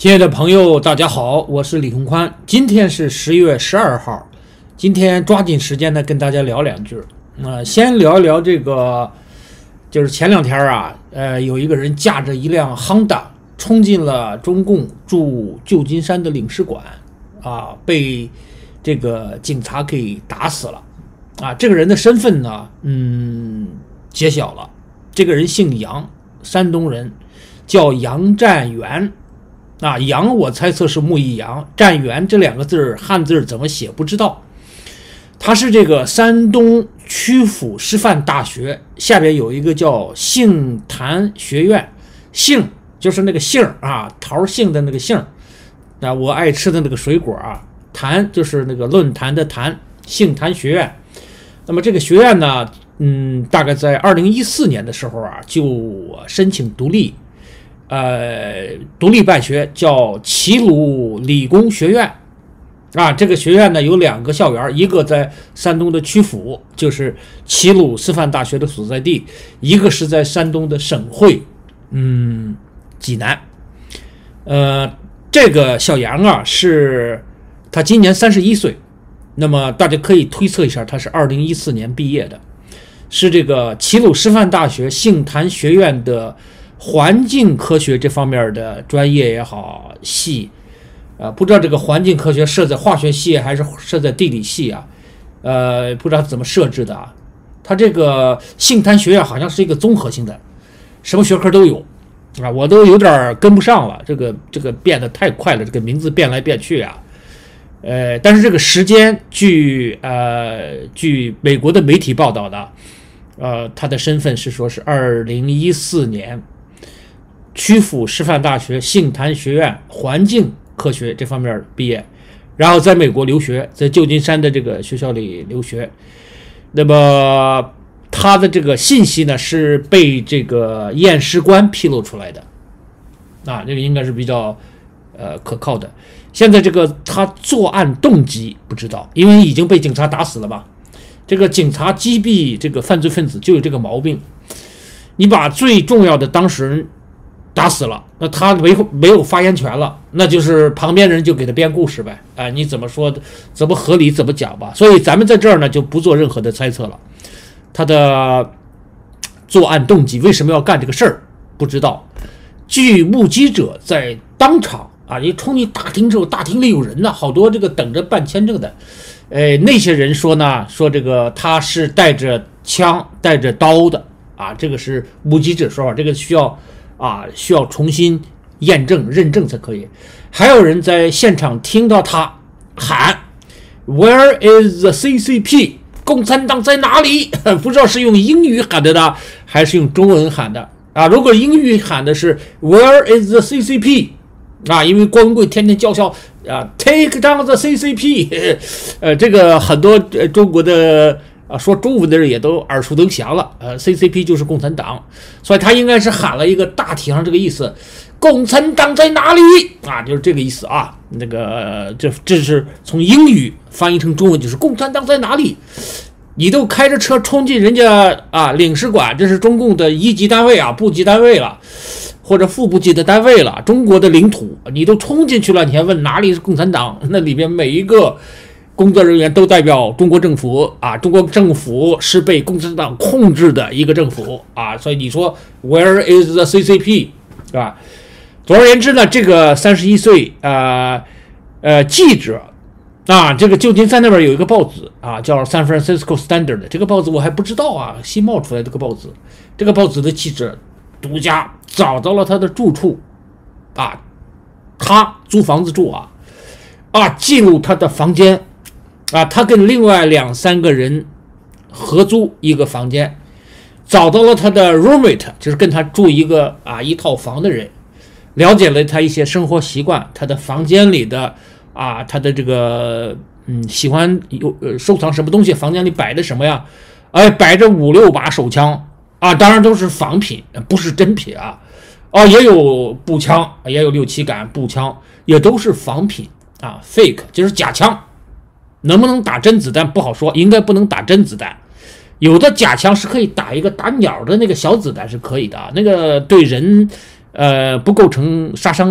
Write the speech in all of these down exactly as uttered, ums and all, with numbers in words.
亲爱的朋友，大家好，我是李宏宽。今天是十月十二号，今天抓紧时间呢，跟大家聊两句。呃，先聊一聊这个，就是前两天啊，呃，有一个人驾着一辆 Honda 冲进了中共驻旧金山的领事馆，啊，被这个警察给打死了。啊，这个人的身份呢，嗯，揭晓了，这个人姓杨，山东人，叫杨占元。啊，杨我猜测是木易杨，占元这两个字汉字怎么写不知道。他是这个山东曲阜师范大学下边有一个叫杏坛学院，杏就是那个杏啊，桃杏的那个杏，啊，我爱吃的那个水果啊，坛就是那个论坛的坛，杏坛学院。那么这个学院呢，嗯，大概在二零一四年的时候啊，就申请独立。呃，独立办学，叫齐鲁理工学院啊。这个学院呢有两个校园，一个在山东的曲阜，就是齐鲁师范大学的所在地；一个是在山东的省会，嗯，济南。呃，这个小杨啊，是他今年三十一岁，那么大家可以推测一下，他是二零一四年毕业的，是这个齐鲁师范大学杏坛学院的环境科学这方面的专业也好系，呃，不知道这个环境科学设在化学系还是设在地理系啊？呃，不知道怎么设置的啊。它这个杏坛学院好像是一个综合性的，什么学科都有啊，我都有点跟不上了，这个这个变得太快了，这个名字变来变去啊。呃，但是这个时间，据呃据美国的媒体报道的，呃，他的身份是说是二零一四年。曲阜师范大学杏坛学院环境科学这方面毕业，然后在美国留学，在旧金山的这个学校里留学。那么他的这个信息呢是被这个验尸官披露出来的，啊，这个应该是比较呃可靠的。现在这个他作案动机不知道，因为已经被警察打死了嘛。这个警察击毙这个犯罪分子就有这个毛病，你把最重要的当事人打死了，那他没没有发言权了，那就是旁边人就给他编故事呗，啊、呃，你怎么说怎么合理怎么讲吧。所以咱们在这儿呢就不做任何的猜测了。他的作案动机为什么要干这个事儿不知道。据目击者在当场啊，一冲进大厅之后，大厅里有人呢，好多这个等着办签证的，呃，那些人说呢，说这个他是带着枪带着刀的啊，这个是目击者说法，这个需要。啊，需要重新验证认证才可以。还有人在现场听到他喊 "Where is the C C P？" 共产党在哪里？不知道是用英语喊的呢，还是用中文喊的啊？如果英语喊的是 "Where is the C C P？" 啊，因为光棍天天叫嚣啊 "Take down the C C P"， 呃，这个很多、呃、中国的。啊，说中文的人也都耳熟能详了。呃 ，C C P 就是共产党，所以他应该是喊了一个大体上这个意思：共产党在哪里？啊，就是这个意思啊。那个，这这是从英语翻译成中文，就是共产党在哪里？你都开着车冲进人家啊领事馆，这是中共的一级单位啊，部级单位了，或者副部级的单位了，中国的领土，你都冲进去了，你还问哪里是共产党？那里面每一个工作人员都代表中国政府啊，中国政府是被共产党控制的一个政府啊，所以你说 Where is the C C P 是吧？总而言之呢，这个三十一岁呃呃记者啊，这个旧金山那边有一个报纸啊，叫 San Francisco Standard， 这个报纸我还不知道啊，新冒出来这个报纸，这个报纸的记者独家找到了他的住处啊，他租房子住啊啊，进入他的房间。啊，他跟另外两三个人合租一个房间，找到了他的 roommate， 就是跟他住一个啊一套房的人，了解了他一些生活习惯，他的房间里的啊，他的这个嗯喜欢有呃收藏什么东西，房间里摆的什么呀？哎，摆着五六把手枪啊，当然都是仿品，不是真品啊。哦，也有步枪，也有六七杆步枪，也都是仿品啊 ，fake 就是假枪。能不能打真子弹不好说，应该不能打真子弹。有的假枪是可以打一个打鸟的那个小子弹是可以的，那个对人呃不构成杀伤力。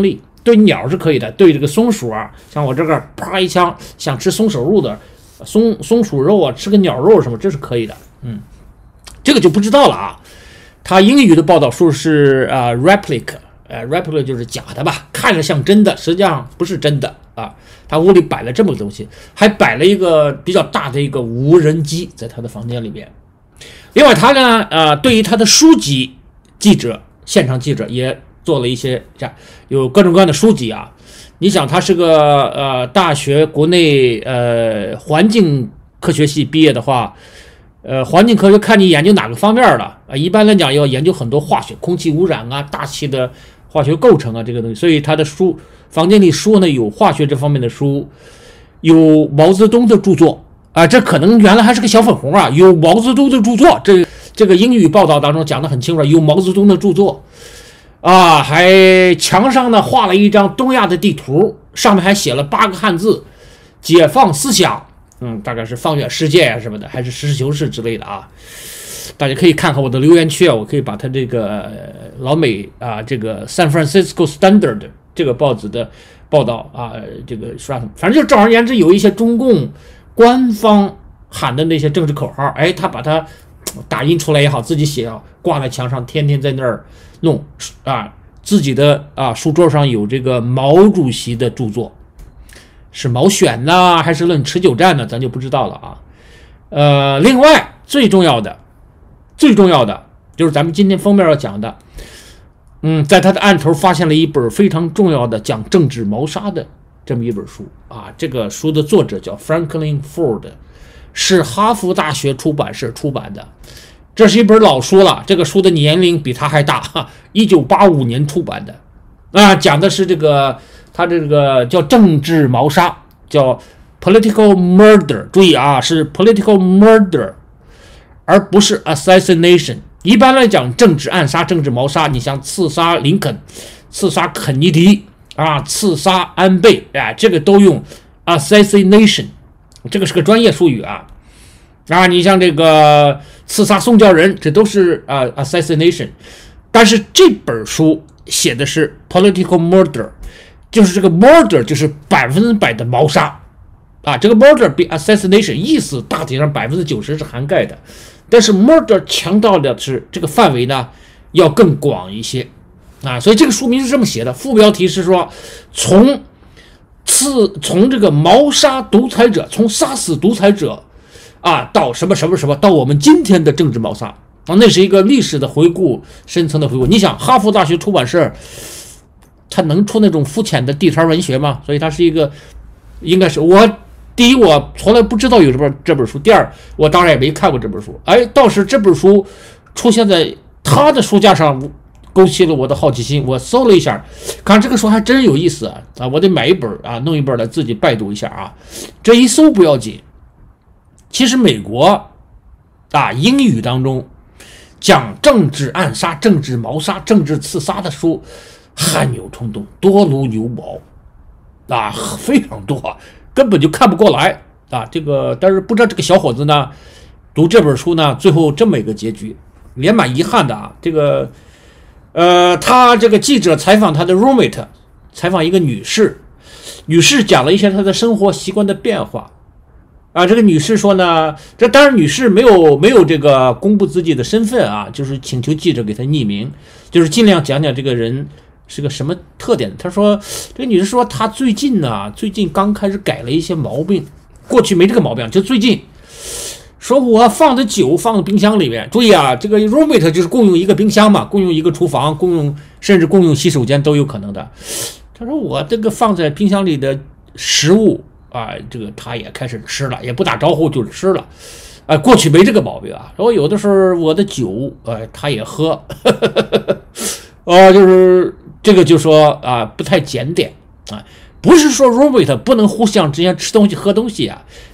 对鸟是可以的，对这个松鼠啊，像我这个啪一枪想吃松手肉的松松鼠肉啊，吃个鸟肉什么，这是可以的。嗯，这个就不知道了啊。他英语的报道说是啊、呃、replica， 呃 replica 就是假的吧，看着像真的，实际上不是真的啊。他屋里摆了这么个东西，还摆了一个比较大的一个无人机在他的房间里面。另外，他呢，呃，对于他的书籍记者、现场记者也做了一些，这样有各种各样的书籍啊。你想，他是个呃大学国内呃环境科学系毕业的话，呃，环境科学看你研究哪个方面了啊？一般来讲要研究很多化学、空气污染啊、大气的化学构成啊这个东西，所以他的书房间里书呢有化学这方面的书，有毛泽东的著作。啊，这可能原来还是个小粉红啊！有毛泽东的著作，这这个英语报道当中讲得很清楚，有毛泽东的著作，啊，还墙上呢画了一张东亚的地图，上面还写了八个汉字：解放思想，嗯，大概是放远世界啊什么的，还是实事求是之类的啊。大家可以看看我的留言区啊，我可以把它这个老美啊，这个 San Francisco Standard 这个报纸的报道啊，这个刷，反正就总而言之，有一些中共官方喊的那些政治口号，哎，他把它打印出来也好，自己写啊，挂在墙上，天天在那儿弄啊。自己的啊书桌上有这个毛主席的著作，是毛选呢，还是论持久战呢？咱就不知道了啊。呃，另外最重要的，最重要的就是咱们今天封面要讲的，嗯，在他的案头发现了一本非常重要的讲政治谋杀的这么一本书啊，这个书的作者叫 Franklin Ford， 是哈佛大学出版社出版的。这是一本老书了，这个书的年龄比他还大，一九八五年出版的啊，讲的是这个他这个叫政治谋杀，叫 political murder， 注意啊，是 political murder， 而不是 assassination。一般来讲，政治暗杀、政治谋杀，你像刺杀林肯、刺杀肯尼迪啊，刺杀安倍，哎，这个都用 assassination， 这个是个专业术语啊。啊，你像这个刺杀宋教仁，这都是啊 assassination。但是这本书写的是 political murder， 就是这个 murder 就是百分之百的谋杀啊。这个 murder 比 assassination 意思大体上百分之九十是涵盖的，但是 murder 强调的是这个范围呢要更广一些。啊，所以这个书名是这么写的，副标题是说从刺从这个谋杀独裁者，从杀死独裁者啊到什么什么什么，到我们今天的政治谋杀啊，那是一个历史的回顾，深层的回顾。你想，哈佛大学出版社它能出那种肤浅的地摊文学吗？所以它是一个，应该是我第一我从来不知道有这本这本书，第二我当然也没看过这本书，哎，倒是这本书出现在他的书架上，勾起了我的好奇心，我搜了一下，看这个书还真有意思啊！啊，我得买一本啊，弄一本来自己拜读一下啊。这一搜不要紧，其实美国啊英语当中讲政治暗杀、政治谋杀、政治刺杀的书汗牛充栋，多如牛毛啊，非常多，根本就看不过来啊。这个但是不知道这个小伙子呢，读这本书呢，最后这么一个结局，也蛮遗憾的啊。这个。呃，他这个记者采访他的 roommate， 采访一个女士，女士讲了一些她的生活习惯的变化啊。这个女士说呢，这当然女士没有没有这个公布自己的身份啊，就是请求记者给她匿名，就是尽量讲讲这个人是个什么特点。她说，这个女士说她最近呢，最近刚开始改了一些毛病，过去没这个毛病，就最近。说我放的酒放在冰箱里面，注意啊，这个 roommate 就是共用一个冰箱嘛，共用一个厨房，共用甚至共用洗手间都有可能的。他说我这个放在冰箱里的食物啊，这个他也开始吃了，也不打招呼就吃了，啊，过去没这个毛病啊。然后有的时候我的酒，呃，他也喝，啊，就是这个就说啊不太检点啊。不是说 roommate 不能互相之间吃东西喝东西啊，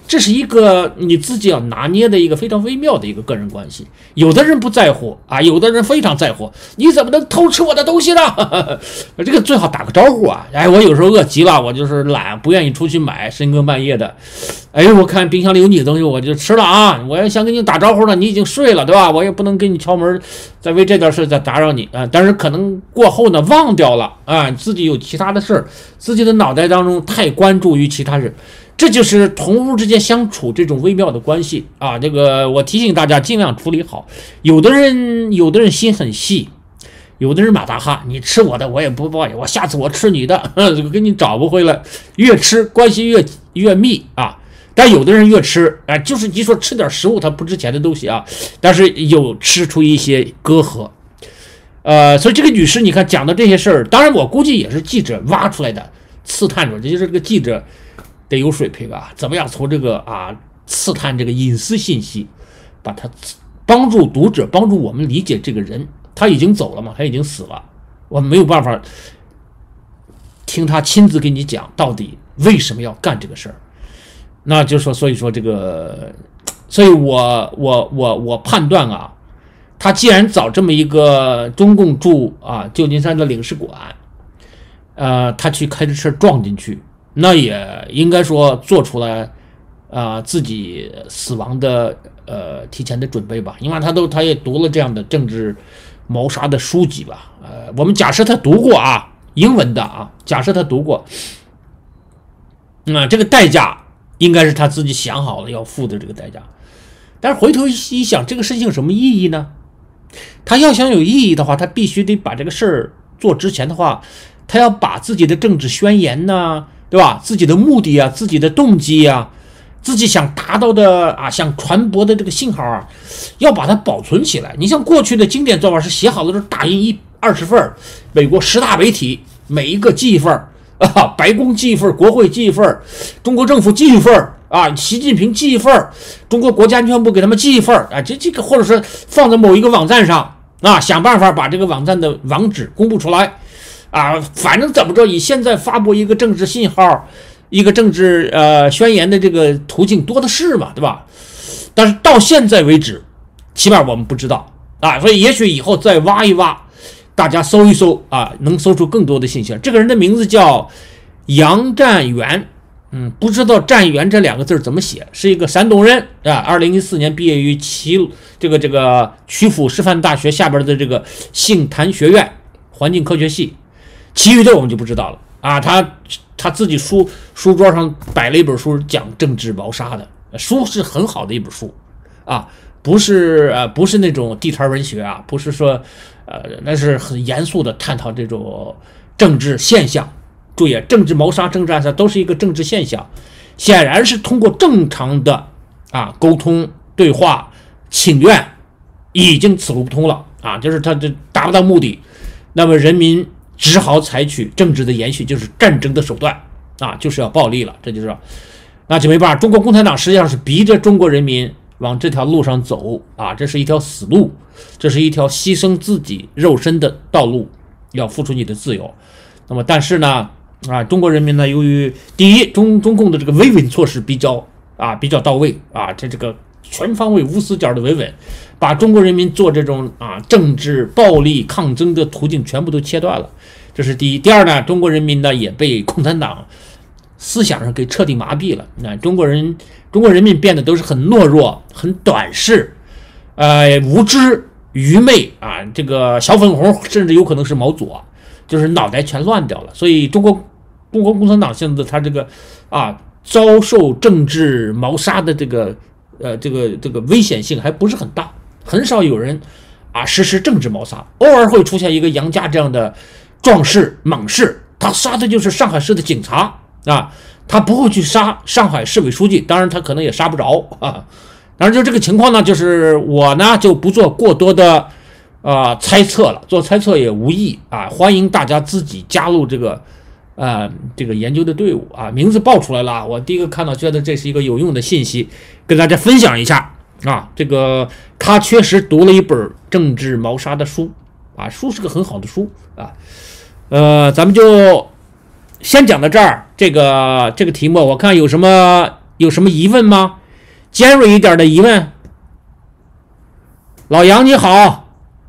这是一个你自己要拿捏的一个非常微妙的一个个人关系。有的人不在乎啊，有的人非常在乎。你怎么能偷吃我的东西呢？这个最好打个招呼啊！哎，我有时候饿极了，我就是懒，不愿意出去买，深更半夜的。哎，我看冰箱里有你的东西，我就吃了啊！我要想跟你打招呼呢，你已经睡了，对吧？我也不能给你敲门，再为这点事再打扰你啊。但是可能过后呢，忘掉了啊，自己有其他的事儿，自己的脑袋当中太关注于其他人。这就是同屋之间相处这种微妙的关系啊！这个我提醒大家尽量处理好。有的人，有的人心很细，有的人马大哈，你吃我的我也不报应，我下次我吃你的，这个给你找不回来，越吃关系越越密啊。但有的人越吃，哎、呃，就是你说吃点食物它不值钱的东西啊，但是有吃出一些隔阂。呃，所以这个女士，你看讲的这些事儿，当然我估计也是记者挖出来的，刺探出来，这就是这个记者。得有水平啊！怎么样从这个啊刺探这个隐私信息，把它帮助读者，帮助我们理解这个人。他已经走了嘛，他已经死了，我们没有办法听他亲自给你讲到底为什么要干这个事儿。那就说，所以说这个，所以我我我我判断啊，他既然找这么一个中共驻啊旧金山的领事馆，呃，他去开着车撞进去。那也应该说做出来啊、呃、自己死亡的呃提前的准备吧，因为他都他也读了这样的政治谋杀的书籍吧，呃，我们假设他读过啊，英文的啊，假设他读过，那、呃、这个代价应该是他自己想好了要付的这个代价，但是回头一想，这个事情有什么意义呢？他要想有意义的话，他必须得把这个事儿做之前的话，他要把自己的政治宣言呢。对吧？自己的目的啊，自己的动机啊，自己想达到的啊，想传播的这个信号啊，要把它保存起来。你像过去的经典做法是写好的是打印一二十份，美国十大媒体每一个寄一份啊，白宫寄一份，国会寄一份，中国政府寄一份啊，习近平寄一份，中国国家安全部给他们寄一份啊，这这个或者是放在某一个网站上啊，想办法把这个网站的网址公布出来。啊，反正怎么着，以现在发布一个政治信号、一个政治呃宣言的这个途径多的是嘛，对吧？但是到现在为止，起码我们不知道啊，所以也许以后再挖一挖，大家搜一搜啊，能搜出更多的信息。这个人的名字叫杨占元，嗯，不知道占元这两个字怎么写，是一个山东人啊，二零一四年毕业于齐这个这个曲阜师范大学下边的这个杏坛学院环境科学系。其余的我们就不知道了啊，他他自己书书桌上摆了一本书讲政治谋杀的书，是很好的一本书啊，不是呃不是那种地摊文学啊，不是说呃那是很严肃的探讨这种政治现象。注意，政治谋杀、政治暗杀都是一个政治现象，显然是通过正常的啊沟通、对话、请愿已经此路不通了啊，就是他这达不到目的，那么人民。只好采取政治的延续，就是战争的手段啊，就是要暴力了，这就是那就没办法。中国共产党实际上是逼着中国人民往这条路上走啊，这是一条死路，这是一条牺牲自己肉身的道路，要付出你的自由。那么但是呢啊，中国人民呢，由于第一中中共的这个维稳措施比较啊比较到位啊，这这个全方位无死角的维稳，把中国人民做这种啊政治暴力抗争的途径全部都切断了。这是第一。第二呢，中国人民呢也被共产党思想上给彻底麻痹了。那中国人，中国人民变得都是很懦弱、很短视，呃，无知、愚昧啊，这个小粉红，甚至有可能是毛左，就是脑袋全乱掉了。所以中国中国共产党现在他这个啊遭受政治谋杀的这个呃这个这个危险性还不是很大，很少有人啊实施政治谋杀，偶尔会出现一个杨家这样的壮士猛士，他杀的就是上海市的警察啊，他不会去杀上海市委书记，当然他可能也杀不着啊。当然就这个情况呢，就是我呢就不做过多的呃猜测了，做猜测也无益啊，欢迎大家自己加入这个呃这个研究的队伍啊，名字报出来了，我第一个看到觉得这是一个有用的信息，跟大家分享一下啊。这个他确实读了一本政治谋杀的书啊，书是个很好的书啊。呃，咱们就先讲到这儿。这个这个题目，我看有什么有什么疑问吗？尖锐一点的疑问？老杨你好，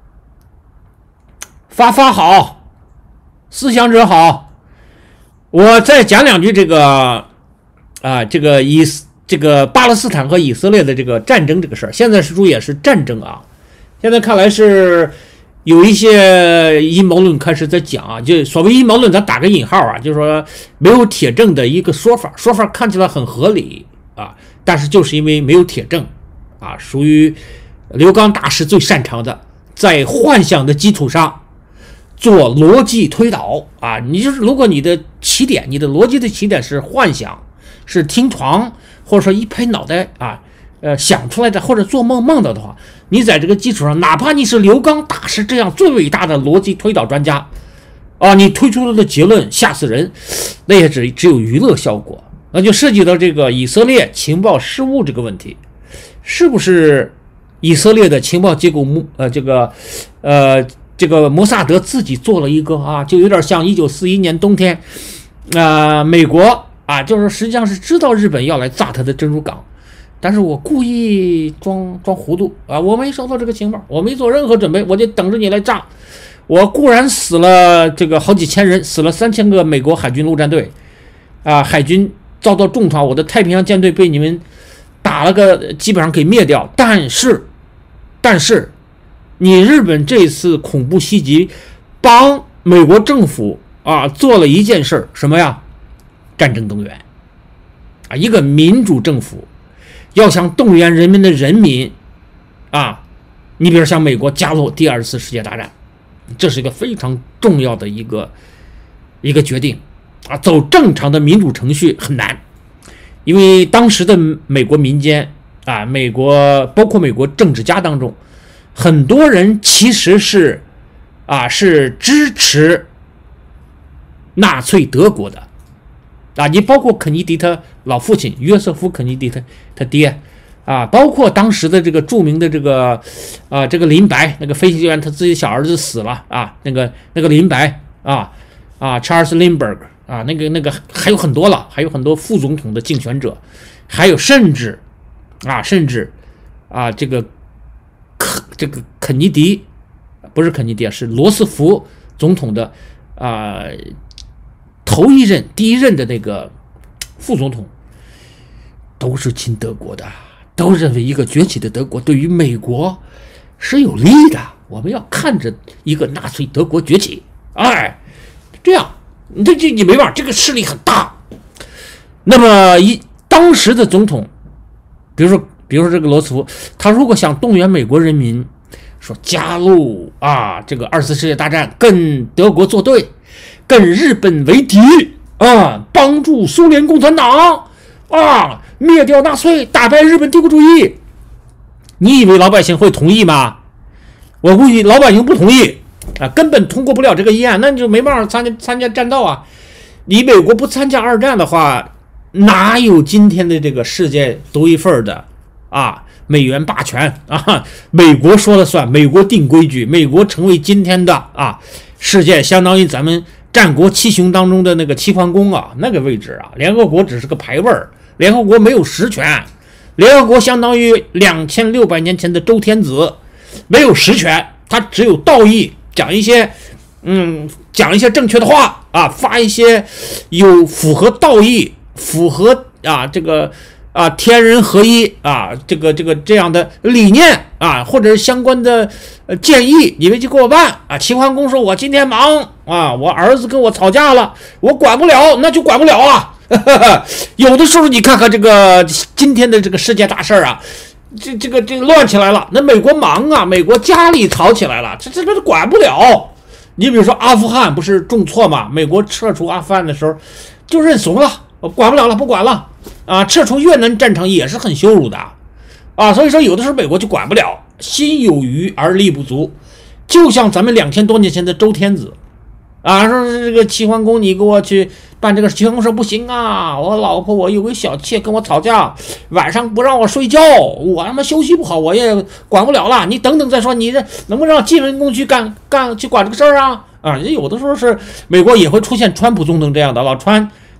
发发好，思想者好，我再讲两句这个啊，这个以这个巴勒斯坦和以色列的这个战争这个事儿，现在是注意也是战争啊。现在看来是有一些阴谋论开始在讲啊，就所谓阴谋论，咱打个引号啊，就是说没有铁证的一个说法，说法看起来很合理啊，但是就是因为没有铁证啊，属于刘刚大师最擅长的，在幻想的基础上做逻辑推导啊。你就是如果你的起点，你的逻辑的起点是幻想，是听床或者说一拍脑袋啊，呃想出来的或者做梦梦到的话，你在这个基础上，哪怕你是刘刚大师这样最伟大的逻辑推导专家啊，你推出来的结论吓死人，那也只只有娱乐效果。那就涉及到这个以色列情报失误这个问题，是不是以色列的情报机构呃这个呃这个摩萨德自己做了一个啊，就有点像一九四一年冬天啊、呃、美国啊，就是实际上是知道日本要来炸他的珍珠港，但是我故意装装糊涂啊，我没收到这个情报，我没做任何准备，我就等着你来炸。我固然死了这个好几千人，死了三千个美国海军陆战队啊，海军遭到重创，我的太平洋舰队被你们打了个基本上给灭掉，但是但是你日本这次恐怖袭击帮美国政府啊做了一件事，什么呀？战争动员啊，一个民主政府要想动员人民的人民啊，你比如像美国加入第二次世界大战，这是一个非常重要的一个一个决定啊，走正常的民主程序很难，因为当时的美国民间啊，美国包括美国政治家当中，很多人其实是啊是支持纳粹德国的啊，你包括肯尼迪他老父亲约瑟夫肯尼迪他他爹啊，包括当时的这个著名的这个啊这个林白那个飞行员，他自己小儿子死了啊，那个那个林白啊啊 Charles Lindbergh 啊，那个那个还有很多了，还有很多副总统的竞选者，还有甚至啊甚至啊这个肯这个肯尼迪不是肯尼迪是罗斯福总统的啊头一任第一任的那个副总统都是亲德国的，都认为一个崛起的德国对于美国是有利的，我们要看着一个纳粹德国崛起，哎，这样这这你没办法，这个势力很大。那么一当时的总统，比如说比如说这个罗斯福，他如果想动员美国人民说加入啊这个二次世界大战，跟德国作对，跟日本为敌啊，帮助苏联共产党啊，灭掉纳粹，打败日本帝国主义，你以为老百姓会同意吗？我估计老百姓不同意啊，根本通过不了这个议案，那你就没办法参加参加战斗啊。你美国不参加二战的话，哪有今天的这个世界独一份的啊？美元霸权啊，美国说了算，美国定规矩，美国成为今天的啊世界相当于咱们战国七雄当中的那个齐桓公啊那个位置啊，联合国只是个牌位，联合国没有实权，联合国相当于两千六百年前的周天子，没有实权，他只有道义，讲一些嗯讲一些正确的话啊，发一些有符合道义符合啊这个啊天人合一啊这个这个这样的理念啊，或者是相关的呃建议，你们就给我办啊。齐桓公说我今天忙啊，我儿子跟我吵架了，我管不了，那就管不了啊。有的时候你看看这个今天的这个世界大事啊，这这个这个乱起来了，那美国忙啊，美国家里吵起来了，这这这管不了。你比如说阿富汗不是重挫嘛，美国撤出阿富汗的时候就认怂了，我管不了了，不管了啊。撤出越南战场也是很羞辱的啊，所以说有的时候美国就管不了，心有余而力不足，就像咱们两千多年前的周天子啊，说这个齐桓公你给我去办这个，齐桓公说不行啊，我老婆我有个小妾跟我吵架，晚上不让我睡觉，我他妈休息不好，我也管不了了，你等等再说，你这能不能让晋文公去干干去管这个事儿啊？啊，有的时候是美国也会出现川普总统这样的，老川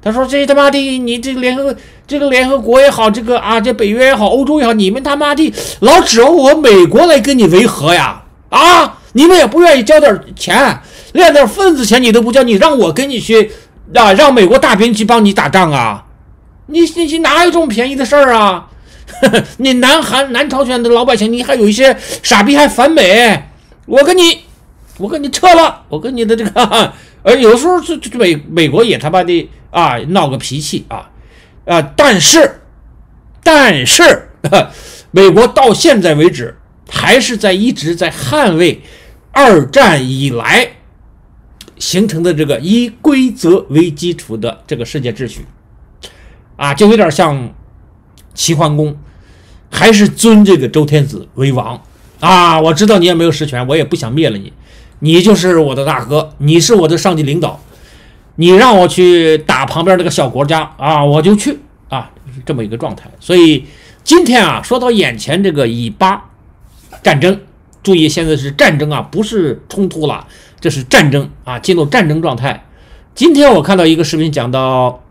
他说这他妈的，你这联合这个联合国也好，这个啊这北约也好，欧洲也好，你们他妈的老指望我美国来跟你维和呀？啊，你们也不愿意交点钱，连点份子钱你都不交，你让我跟你去啊，让美国大兵去帮你打仗啊？你你你哪有这么便宜的事儿啊？你南韩南朝鲜的老百姓，你还有一些傻逼还反美，我跟你我跟你撤了，我跟你的这个，呃，有时候这这美美国也他妈的啊闹个脾气啊啊，但是但是美国到现在为止还是在一直在捍卫二战以来形成的这个以规则为基础的这个世界秩序啊，就有点像齐桓公还是尊这个周天子为王啊！我知道你也没有实权，我也不想灭了你，你就是我的大哥，你是我的上级领导，你让我去打旁边这个小国家啊，我就去啊，是这么一个状态。所以今天啊，说到眼前这个以巴战争，注意现在是战争啊，不是冲突了，这是战争啊，进入战争状态。今天我看到一个视频讲到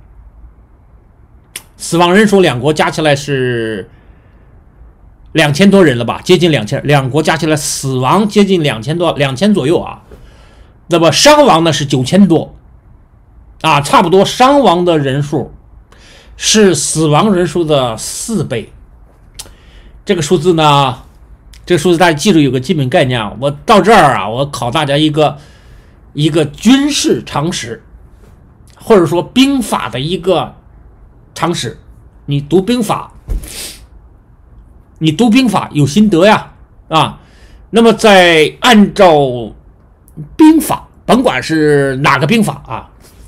死亡人数，两国加起来是两千多人了吧，接近两千，两国加起来死亡接近两千多，两千左右啊。那么伤亡呢是九千多啊，差不多伤亡的人数是死亡人数的四倍。这个数字呢，这个数字大家记住有个基本概念啊。我到这儿啊，我考大家一个一个军事常识，或者说兵法的一个常识。你读兵法。你读兵法有心得呀，啊，那么在按照兵法，甭管是哪个兵法啊，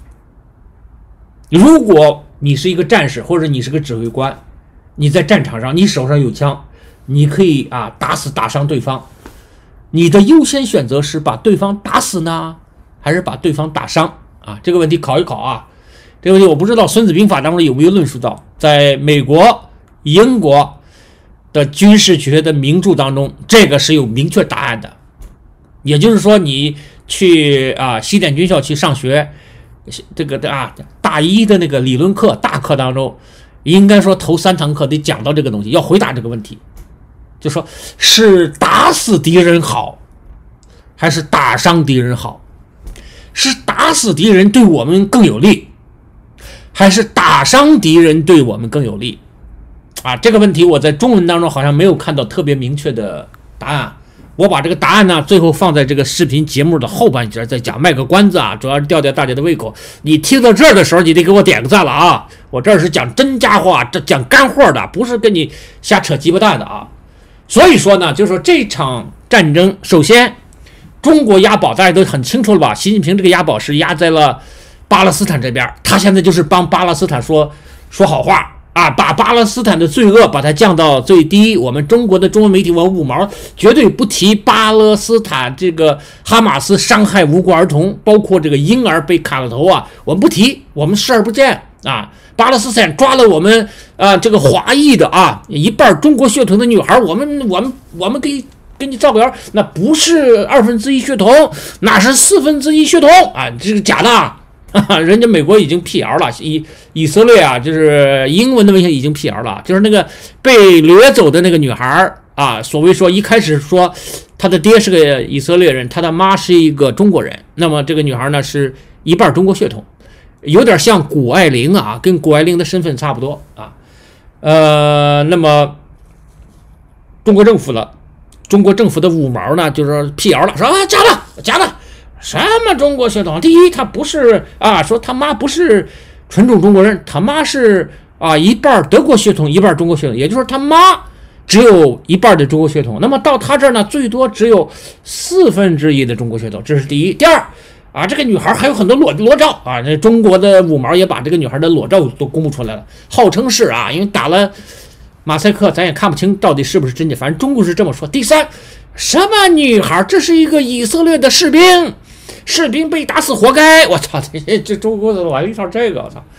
如果你是一个战士或者你是个指挥官，你在战场上，你手上有枪，你可以啊打死打伤对方，你的优先选择是把对方打死呢，还是把对方打伤啊？这个问题考一考啊。这个问题我不知道《孙子兵法》当中有没有论述到，在美国、英国的军事学的名著当中，这个是有明确答案的。也就是说，你去啊西点军校去上学，这个啊大一的那个理论课大课当中，应该说头三堂课得讲到这个东西，要回答这个问题，就说是打死敌人好，还是打伤敌人好？是打死敌人对我们更有利，还是打伤敌人对我们更有利？啊，这个问题我在中文当中好像没有看到特别明确的答案。我把这个答案呢，最后放在这个视频节目的后半截再讲，卖个关子啊，主要是吊吊大家的胃口。你听到这儿的时候，你得给我点个赞了啊！我这是讲真家伙，这讲干货的，不是跟你瞎扯鸡巴蛋的啊。所以说呢，就是说这场战争，首先中国押宝大家都很清楚了吧？习近平这个押宝是押在了巴勒斯坦这边，他现在就是帮巴勒斯坦说说好话。啊，把巴勒斯坦的罪恶把它降到最低。我们中国的中文媒体，我五毛绝对不提巴勒斯坦这个哈马斯伤害无辜儿童，包括这个婴儿被砍了头啊，我们不提，我们视而不见啊。巴勒斯坦抓了我们啊这个华裔的啊一半中国血统的女孩，我们我们我们给给你照个谣，那不是二分之一血统，那是四分之一血统啊，这是假的啊。人家美国已经辟谣了，以以色列啊，就是英文的文献已经辟谣了，就是那个被掠走的那个女孩啊，所谓说一开始说她的爹是个以色列人，她的妈是一个中国人，那么这个女孩呢是一半中国血统，有点像谷爱凌啊，跟谷爱凌的身份差不多啊。呃，那么中国政府了，中国政府的五毛呢，就是辟谣了，说啊假的假的。什么中国血统？第一，他不是啊，说他妈不是纯种中国人，他妈是啊一半德国血统，一半中国血统，也就是说他妈只有一半的中国血统。那么到他这儿呢，最多只有四分之一的中国血统，这是第一。第二啊，这个女孩还有很多裸裸照啊，那中国的五毛也把这个女孩的裸照都公布出来了，号称是啊，因为打了马赛克，咱也看不清到底是不是真的，反正中国是这么说。第三，什么女孩？这是一个以色列的士兵。士兵被打死活该！我操，这这中国怎么玩一套这个？我操！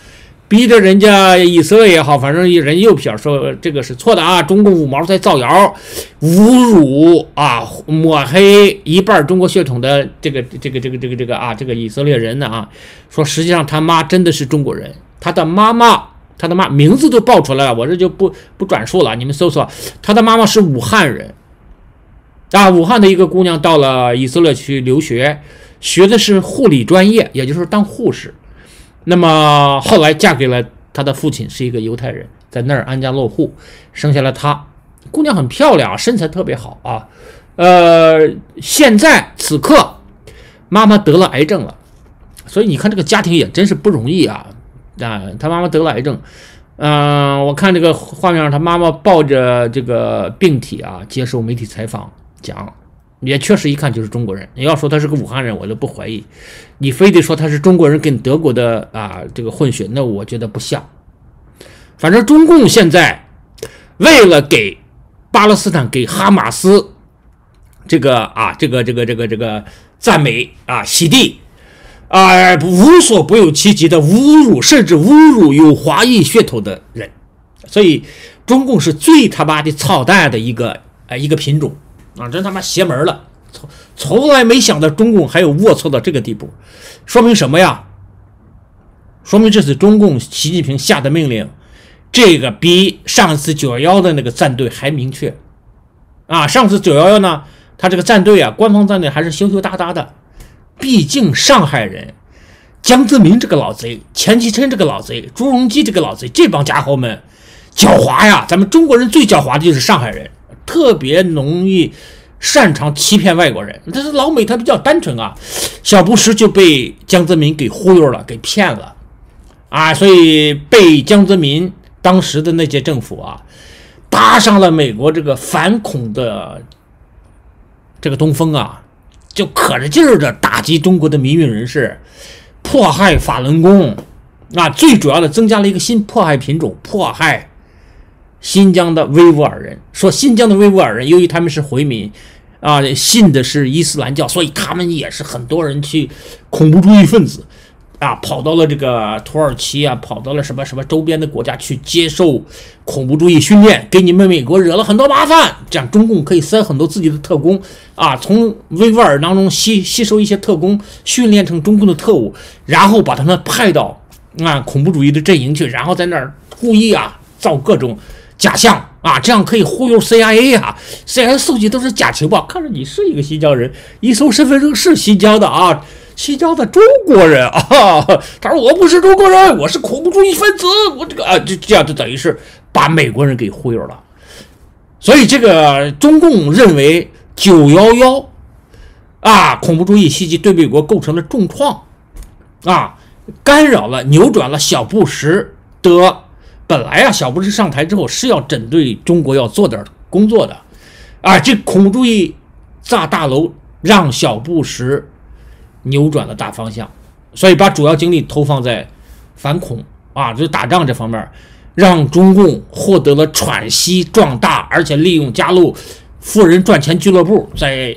逼着人家以色列也好，反正人又撇说这个是错的啊，中共五毛在造谣，侮辱啊，抹黑一半中国血统的这个这个这个这个这个啊，这个以色列人呢啊，说实际上他妈真的是中国人，他的妈妈，他的妈名字都报出来了，我这就不不转述了，你们搜索，他的妈妈是武汉人，啊，武汉的一个姑娘到了以色列去留学，学的是护理专业，也就是当护士。那么后来嫁给了他的父亲，是一个犹太人，在那儿安家落户，生下了他。姑娘很漂亮，身材特别好啊。呃，现在此刻妈妈得了癌症了，所以你看这个家庭也真是不容易啊啊！他妈妈得了癌症，嗯、呃，我看这个画面上，他妈妈抱着这个病体啊，接受媒体采访讲。也确实一看就是中国人，你要说他是个武汉人，我就不怀疑。你非得说他是中国人跟德国的啊这个混血，那我觉得不像。反正中共现在为了给巴勒斯坦、给哈马斯这个啊这个这个这个这个赞美啊洗地啊，无所不用其极的侮辱，甚至侮辱有华裔血统的人。所以中共是最他妈的操蛋的一个呃一个品种。啊，真他妈邪门了！从从来没想到中共还有龌龊到这个地步，说明什么呀？说明这次中共习近平下的命令，这个比上次九一一的那个战队还明确啊！上次九一一呢，他这个战队啊，官方战队还是羞羞答答的，毕竟上海人江泽民这个老贼，钱其琛这个老贼，朱镕基这个老贼，这帮家伙们狡猾呀！咱们中国人最狡猾的就是上海人。特别容易擅长欺骗外国人，但是老美他比较单纯啊，小布什就被江泽民给忽悠了，给骗了啊，所以被江泽民当时的那届政府啊搭上了美国这个反恐的这个东风啊，就可着劲儿的打击中国的民运人士，迫害法轮功啊，最主要的增加了一个新迫害品种，迫害新疆的维吾尔人。说新疆的维吾尔人由于他们是回民啊，信的是伊斯兰教，所以他们也是很多人去恐怖主义分子啊，跑到了这个土耳其啊，跑到了什么什么周边的国家去接受恐怖主义训练，给你们美国惹了很多麻烦，这样中共可以塞很多自己的特工啊，从维吾尔当中吸吸收一些特工，训练成中共的特务，然后把他们派到啊恐怖主义的阵营去，然后在那儿故意啊造各种假象啊，这样可以忽悠 C I A 啊 ，C I A 搜集都是假情报，看着你是一个新疆人，一搜身份证是新疆的啊，新疆的中国人啊，他说我不是中国人，我是恐怖主义分子，我这个啊，就这样就等于是把美国人给忽悠了。所以这个中共认为九一一啊恐怖主义袭击对美国构成了重创啊，干扰了扭转了小布什的。本来啊，小布什上台之后是要针对中国要做点工作的，啊，这恐怖主义炸大楼让小布什扭转了大方向，所以把主要精力投放在反恐啊，就是打仗这方面，让中共获得了喘息壮大，而且利用加入富人赚钱俱乐部，在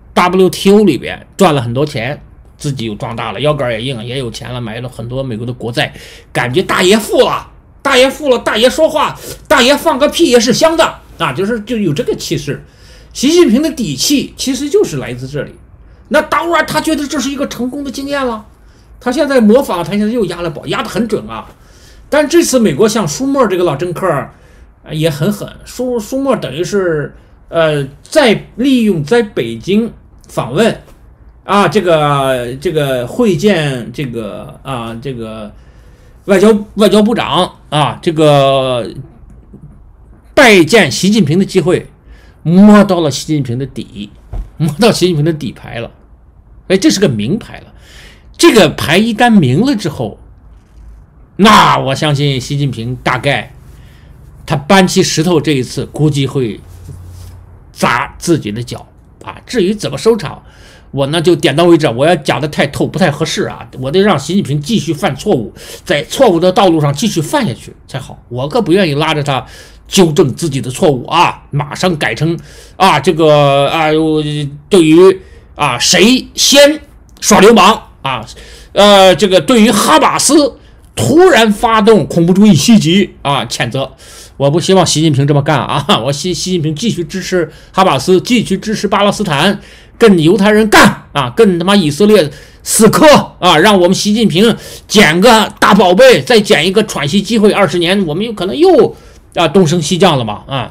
W T O 里边赚了很多钱，自己又壮大了，腰杆也硬，也有钱了，买了很多美国的国债，感觉大爷富了。大爷富了，大爷说话，大爷放个屁也是香的啊，就是就有这个气势。习近平的底气其实就是来自这里。那当然，他觉得这是一个成功的经验了。他现在模仿，他现在又压了宝，压得很准啊。但这次美国像舒默这个老政客、呃、也很狠，舒舒默等于是呃在利用在北京访问啊，这个这个会见这个啊这个。外交外交部长啊，这个拜见习近平的机会，摸到了习近平的底，摸到习近平的底牌了。哎，这是个明牌了。这个牌一旦明了之后，那我相信习近平大概他搬起石头这一次估计会砸自己的脚啊。至于怎么收场，我呢就点到为止，我要讲的太透不太合适啊，我得让习近平继续犯错误，在错误的道路上继续犯下去才好，我可不愿意拉着他纠正自己的错误啊，马上改成啊这个啊对于啊谁先耍流氓啊，呃这个对于哈马斯突然发动恐怖主义袭击啊，谴责。我不希望习近平这么干啊！我希习近平继续支持哈马斯，继续支持巴勒斯坦，跟犹太人干啊，跟他妈以色列死磕啊！让我们习近平捡个大宝贝，再捡一个喘息机会，二十年我们有可能又啊东升西降了嘛啊！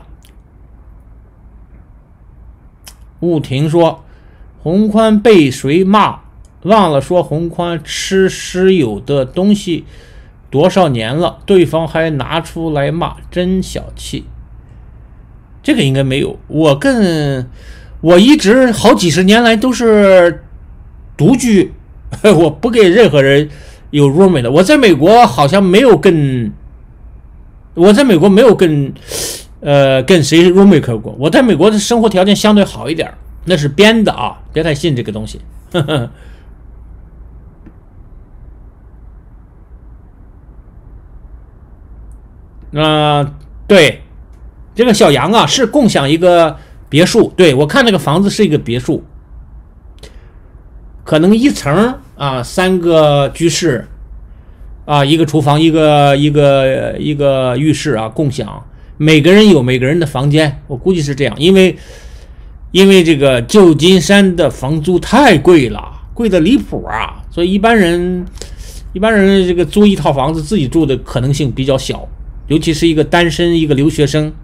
吴婷说，洪宽被谁骂？忘了说洪宽吃室友的东西。多少年了，对方还拿出来骂，真小气。这个应该没有，我更我一直好几十年来都是独居，我不给任何人有 roommate 的。我在美国好像没有跟我在美国没有跟呃跟谁 roommate 过。我在美国的生活条件相对好一点，那是编的啊，别太信这个东西。呵呵啊、呃，对，这个小杨啊是共享一个别墅，对，我看那个房子是一个别墅，可能一层啊三个居室啊，一个厨房，一个一个一个浴室啊，共享，每个人有每个人的房间，我估计是这样，因为因为这个旧金山的房租太贵了，贵的离谱啊，所以一般人一般人这个租一套房子自己住的可能性比较小。尤其是一个单身一个留学生，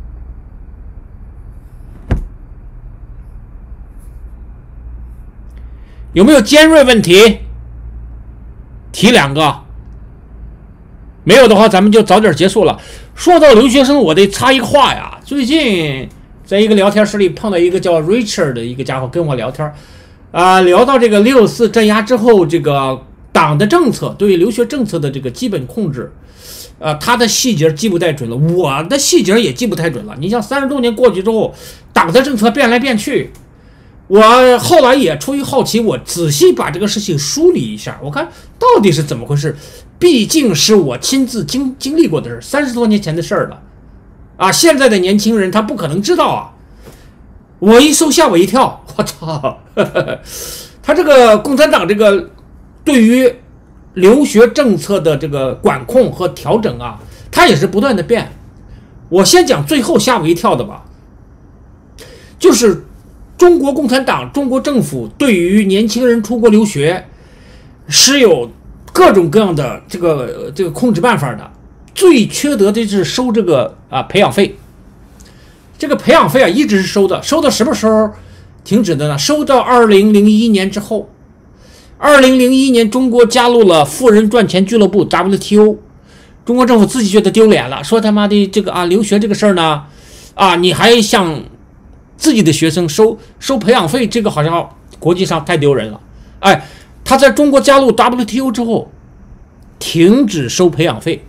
有没有尖锐问题？提两个，没有的话咱们就早点结束了。说到留学生，我得插一个话呀。最近在一个聊天室里碰到一个叫 Richard 的一个家伙跟我聊天，啊、呃，聊到这个六四镇压之后，这个党的政策对留学政策的这个基本控制。呃，他的细节记不太准了，我的细节也记不太准了。你像三十多年过去之后，党的政策变来变去，我后来也出于好奇，我仔细把这个事情梳理一下，我看到底是怎么回事。毕竟是我亲自经经历过的事，三十多年前的事儿了，啊，现在的年轻人他不可能知道啊。我一搜吓我一跳，我操，呵呵他这个共产党这个对于留学政策的这个管控和调整啊，它也是不断的变。我先讲最后吓我一跳的吧，就是中国共产党、中国政府对于年轻人出国留学是有各种各样的这个这个控制办法的。最缺德的是收这个啊培养费，这个培养费啊一直是收的，收到什么时候停止的呢？收到二零零一年之后。二零零一年，中国加入了富人赚钱俱乐部 W T O， 中国政府自己觉得丢脸了，说他妈的这个啊留学这个事儿呢，啊你还向自己的学生收收培养费，这个好像国际上太丢人了。哎，他在中国加入 W T O 之后，停止收培养费，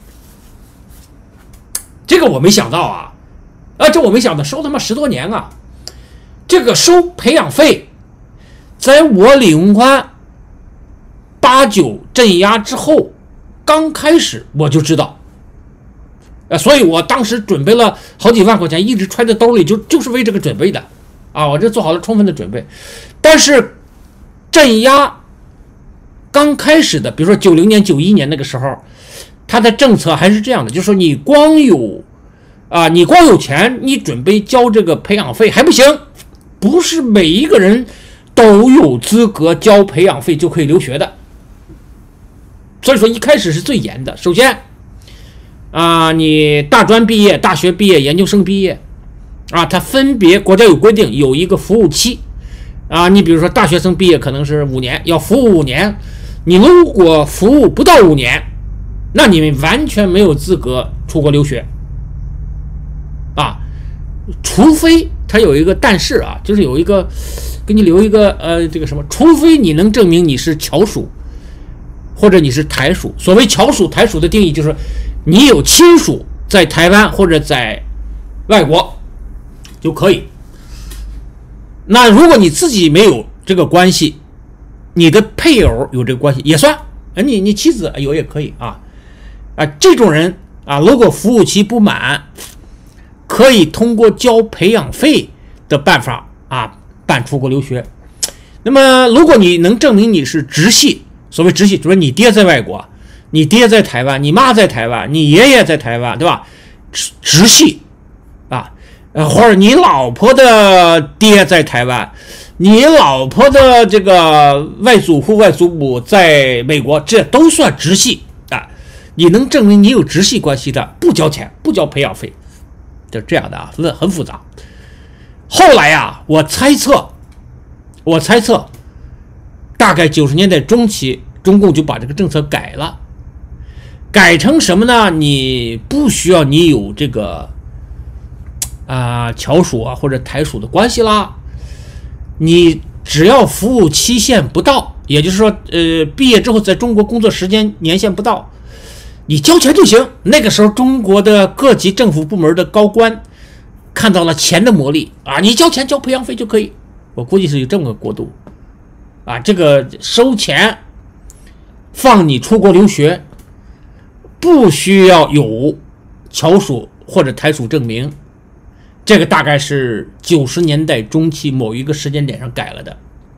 这个我没想到啊，啊这我没想到，收他妈十多年啊，这个收培养费，在我李文宽。八九镇压之后，刚开始我就知道，呃，所以我当时准备了好几万块钱，一直揣在兜里，就就是为这个准备的，啊，我这做好了充分的准备。但是镇压刚开始的，比如说九零年、九一年那个时候，他的政策还是这样的，就是说你光有啊，你光有钱，你准备交这个培养费还不行，不是每一个人都有资格交培养费就可以留学的。所以说一开始是最严的。首先啊，你大专毕业、大学毕业、研究生毕业啊，它分别国家有规定，有一个服务期啊。你比如说大学生毕业可能是五年，要服务五年。你如果服务不到五年，那你们完全没有资格出国留学啊，除非它有一个但是啊，就是有一个给你留一个呃这个什么，除非你能证明你是侨属。或者你是台属，所谓侨属、台属的定义就是你有亲属在台湾或者在外国就可以。那如果你自己没有这个关系，你的配偶有这个关系也算，你你妻子有也可以啊啊，这种人啊，如果服务期不满，可以通过交培养费的办法啊办出国留学。那么如果你能证明你是直系。所谓直系，就是你爹在外国， 你爹在台湾，你妈在台湾，你爷爷在台湾，对吧？直直系啊，呃，或者你老婆的爹在台湾，你老婆的这个外祖父、外祖母在美国，这都算直系啊。你能证明你有直系关系的，不交钱，不交培养费，就这样的啊，很很复杂。后来呀，我猜测，我猜测，大概九十年代中期，中共就把这个政策改了，改成什么呢？你不需要你有这个啊、呃、侨属啊或者台属的关系啦，你只要服务期限不到，也就是说，呃，毕业之后在中国工作时间年限不到，你交钱就行。那个时候，中国的各级政府部门的高官看到了钱的魔力啊，你交钱交培养费就可以。我估计是有这么个过渡啊，这个收钱放你出国留学，不需要有侨属或者台属证明。这个大概是九十年代中期某一个时间点上改了的，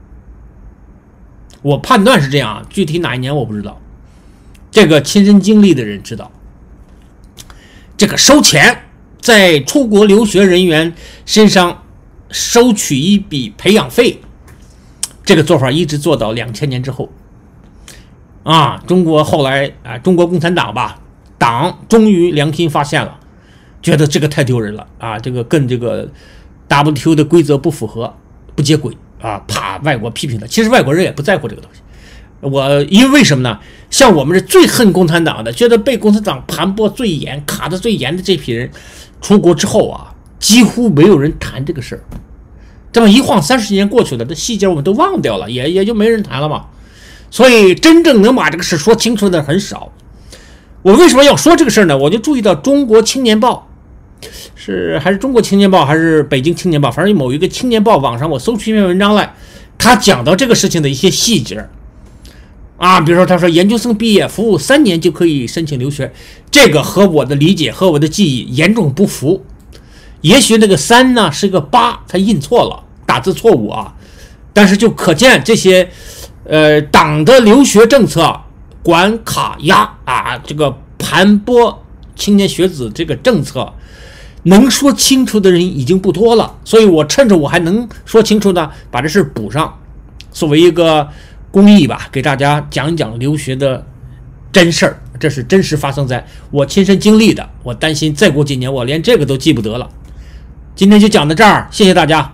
我判断是这样，具体哪一年我不知道，这个亲身经历的人知道。这个收钱，在出国留学人员身上收取一笔培养费，这个做法一直做到两千年之后啊。中国后来啊，中国共产党吧，党终于良心发现了，觉得这个太丢人了啊，这个跟这个 W T O 的规则不符合，不接轨啊，怕外国批评他。其实外国人也不在乎这个东西。我因为什么呢？像我们是最恨共产党的，觉得被共产党盘剥最严、卡得最严的这批人，出国之后啊，几乎没有人谈这个事儿。这么一晃三十年过去了，这细节我们都忘掉了，也也就没人谈了嘛。所以真正能把这个事说清楚的很少。我为什么要说这个事儿呢？我就注意到《中国青年报》是还是《中国青年报》还是《北京青年报》，反正某一个青年报网上我搜出一篇文章来，他讲到这个事情的一些细节啊，比如说他说研究生毕业服务三年就可以申请留学，这个和我的理解和我的记忆严重不符。也许那个三呢是个八，他印错了，打字错误啊。但是就可见这些呃党的留学政策管卡压啊，这个盘剥青年学子这个政策，能说清楚的人已经不多了。所以我趁着我还能说清楚的，把这事补上，作为一个公益吧，给大家讲一讲留学的真事儿。这是真实发生在我亲身经历的，我担心再过几年我连这个都记不得了。今天就讲到这儿，谢谢大家。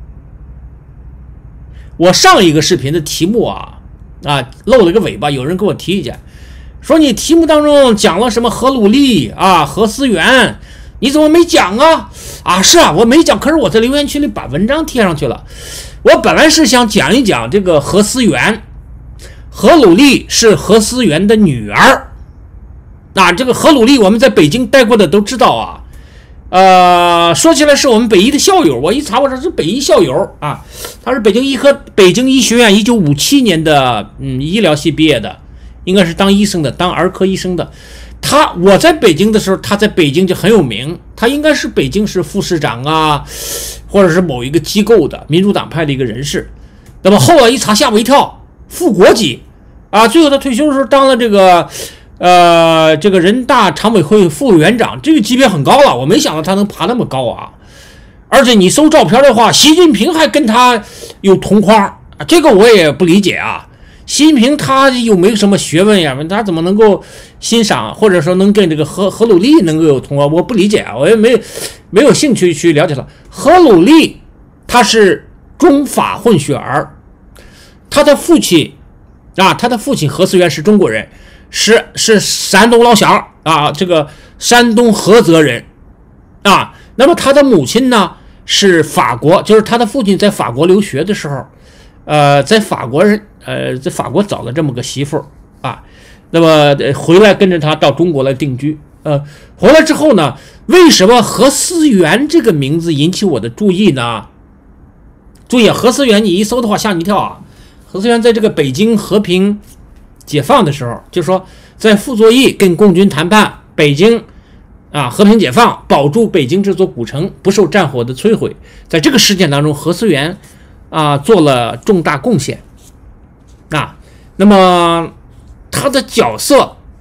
我上一个视频的题目啊啊漏了个尾巴，有人给我提意见，说你题目当中讲了什么核努力啊、核思源，你怎么没讲啊？啊，是啊，我没讲，可是我在留言区里把文章贴上去了。我本来是想讲一讲这个核思源，核努力是核思源的女儿。那、啊、这个核努力我们在北京待过的都知道啊。呃，说起来是我们北医的校友，我一查我说是北医校友啊，他是北京医科北京医学院一九五七年的嗯医疗系毕业的，应该是当医生的，当儿科医生的。他我在北京的时候，他在北京就很有名，他应该是北京市副市长啊，或者是某一个机构的民主党派的一个人士。那么后来一查吓我一跳，副国级啊，最后他退休的时候当了这个呃，这个人大常委会副委员长，这个级别很高了，我没想到他能爬那么高啊！而且你搜照片的话，习近平还跟他有同框，这个我也不理解啊。习近平他又没什么学问呀，他怎么能够欣赏或者说能跟这个核核努力能够有同框？我不理解啊，我也没没有兴趣去了解了。核努力他是中法混血儿，他的父亲啊，他的父亲核思源是中国人。是是山东老乡啊，这个山东菏泽人啊。那么他的母亲呢是法国，就是他的父亲在法国留学的时候，呃，在法国人呃在法国找了这么个媳妇啊。那么回来跟着他到中国来定居。呃，回来之后呢，为什么核思源这个名字引起我的注意呢？注意，核思源你一搜的话吓你一跳啊！核思源在这个北京和平解放的时候，就是说在傅作义跟共军谈判，北京啊和平解放，保住北京这座古城不受战火的摧毁，在这个事件当中，核思源啊做了重大贡献啊。那么他的角色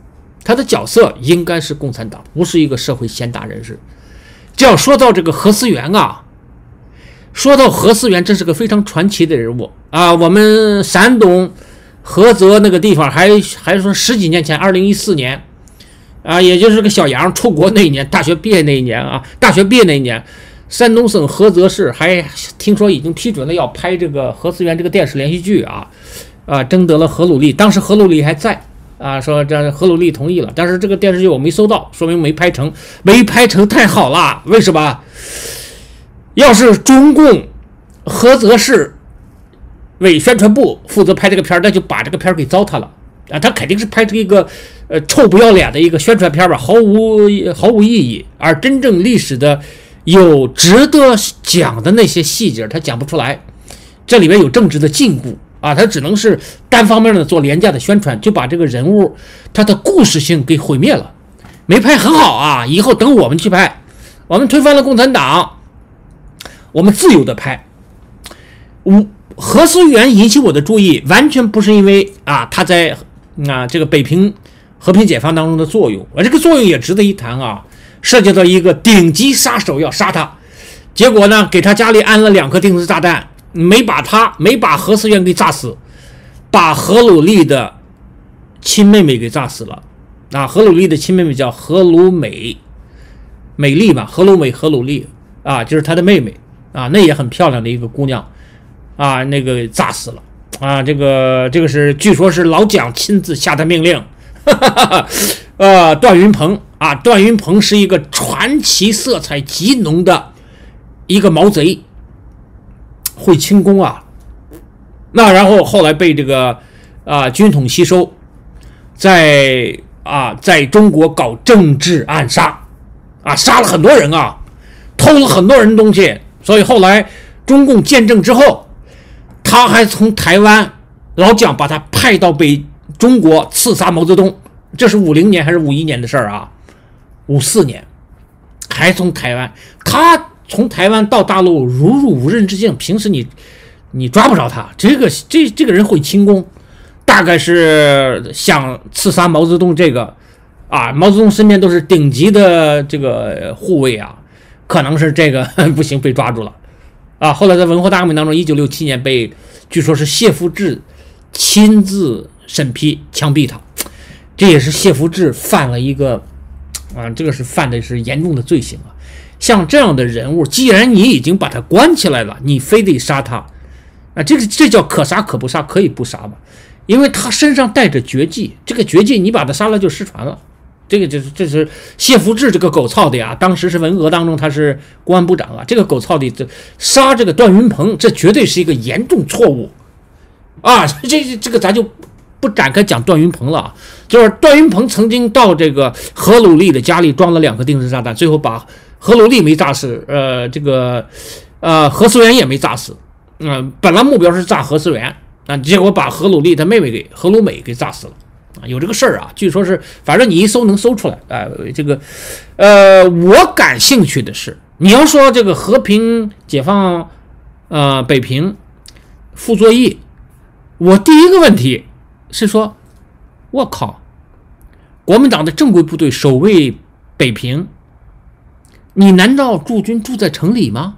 他的角色应该是共产党，不是一个社会贤达人士。这要说到这个何思源啊，说到何思源，这是个非常传奇的人物啊。我们山东菏泽那个地方还还说十几年前，二零一四年啊，也就是个小杨出国那一年，大学毕业那一年啊，大学毕业那一年，山东省菏泽市还听说已经批准了要拍这个何思源这个电视连续剧啊，啊，征得了何鲁丽，当时何鲁丽还在。啊，说这何鲁丽同意了，但是这个电视剧我没搜到，说明没拍成，没拍成太好了。为什么？要是中共菏泽市委宣传部负责拍这个片，那就把这个片给糟蹋了啊！他肯定是拍这一个呃臭不要脸的一个宣传片吧，毫无毫无意义。而真正历史的有值得讲的那些细节，他讲不出来，这里面有政治的禁锢。啊，他只能是单方面的做廉价的宣传，就把这个人物他的故事性给毁灭了，没拍很好啊！以后等我们去拍，我们推翻了共产党，我们自由的拍。我何思源引起我的注意，完全不是因为啊他在啊这个北平和平解放当中的作用，而这个作用也值得一谈啊，涉及到一个顶级杀手要杀他，结果呢给他家里安了两颗定时炸弹。没把他没把何思源给炸死，把何鲁丽的亲妹妹给炸死了啊！何鲁丽的亲妹妹叫何鲁美，美丽嘛，何鲁美何鲁丽啊，就是她的妹妹啊，那也很漂亮的一个姑娘啊，那个炸死了啊！这个这个是据说是老蒋亲自下的命令，哈哈哈呃，段云鹏啊，段云鹏是一个传奇色彩极浓的一个毛贼。会轻功啊，那然后后来被这个啊军统吸收，在啊在中国搞政治暗杀啊，杀了很多人啊，偷了很多人东西，所以后来中共建政之后，他还从台湾老蒋把他派到北中国刺杀毛泽东，这是五零年还是五一年的事儿啊？五四年，还从台湾他。从台湾到大陆如入无人之境，平时你你抓不着他，这个这这个人会轻功，大概是想刺杀毛泽东这个啊，毛泽东身边都是顶级的这个护卫啊，可能是这个不行被抓住了啊。后来在文化大革命当中，一九六七年被据说是谢福治亲自审批枪毙他，这也是谢福治犯了一个啊，这个是犯的是严重的罪行啊。像这样的人物，既然你已经把他关起来了，你非得杀他，啊，这个这叫可杀可不杀，可以不杀吧？因为他身上带着绝技，这个绝技你把他杀了就失传了。这个就是这是谢福治这个狗操的呀，当时是文革当中他是公安部长啊，这个狗操的这杀这个段云鹏，这绝对是一个严重错误啊！这这个咱就不展开讲段云鹏了啊，就是段云鹏曾经到这个何鲁丽的家里装了两颗定时炸弹，最后把何鲁丽没炸死，呃，这个呃何思源也没炸死，嗯、呃，本来目标是炸何思源啊，结果把何鲁丽他妹妹给何鲁美给炸死了啊，有这个事儿啊，据说是，反正你一搜能搜出来啊、呃，这个，呃，我感兴趣的是，你要说这个和平解放，呃，北平傅作义，我第一个问题是说，我靠，国民党的正规部队守卫北平。你难道驻军住在城里吗？